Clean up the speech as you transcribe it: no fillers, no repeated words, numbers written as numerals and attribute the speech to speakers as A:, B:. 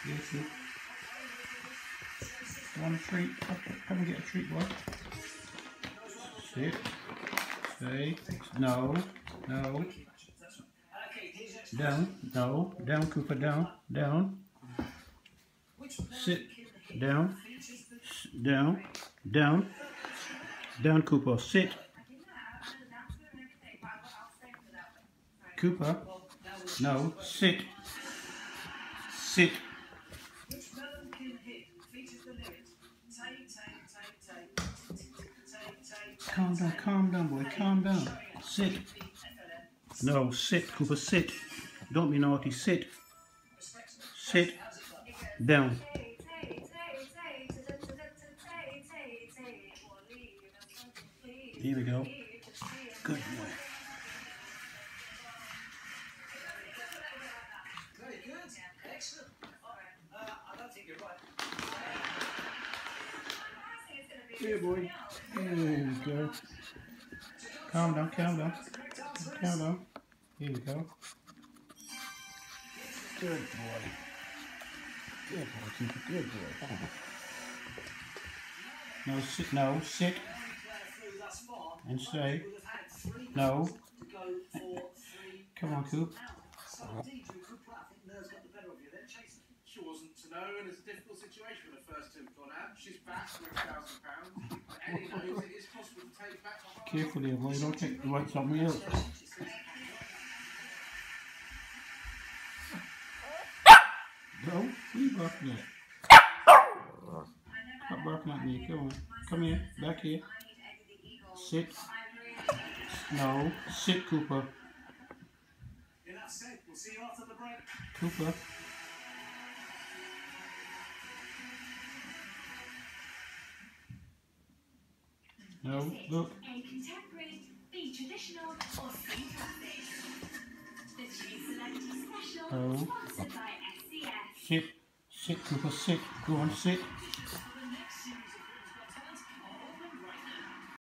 A: Yes, you. Want a treat? Come and get a treat, boy. Sit. Stay. No. No. Down. No. Down, Cooper. Down. Down. Sit. Down. Down. Down. Down, Cooper. Sit. Cooper. No. Sit. Sit. Calm down, boy. Calm down. Sit. No, sit, Cooper. Sit. Don't be naughty. Sit. Sit. Down. Here we go. Good boy.
B: Very good. Excellent. I don't think you're right.
A: Here, boy. There we go. Calm down, calm down. Calm down. Here we go. Good boy. Good boy, Cooper. Good boy. No, sit. No, sit. And stay. No. Come on, Coop.
B: She wasn't to know, and it's a difficult situation when the first two have gone out. She's back for £1,000. Eddie knows it is possible to take back.
A: Carefully, boy. Don't take the right something else. No, what are you barking at? Stop barking at me. Come on. Come here. Back here. Sit. No. Sit, Cooper.
B: Yeah, that's it. We'll see you after the break.
A: Cooper. No, look.
C: A contemporary, be traditional, or see classic. The Cheese Celebrity Special,
A: No.
C: sponsored by SCS.
A: Sit. Sit, Cooper. Sit. Go on, sit.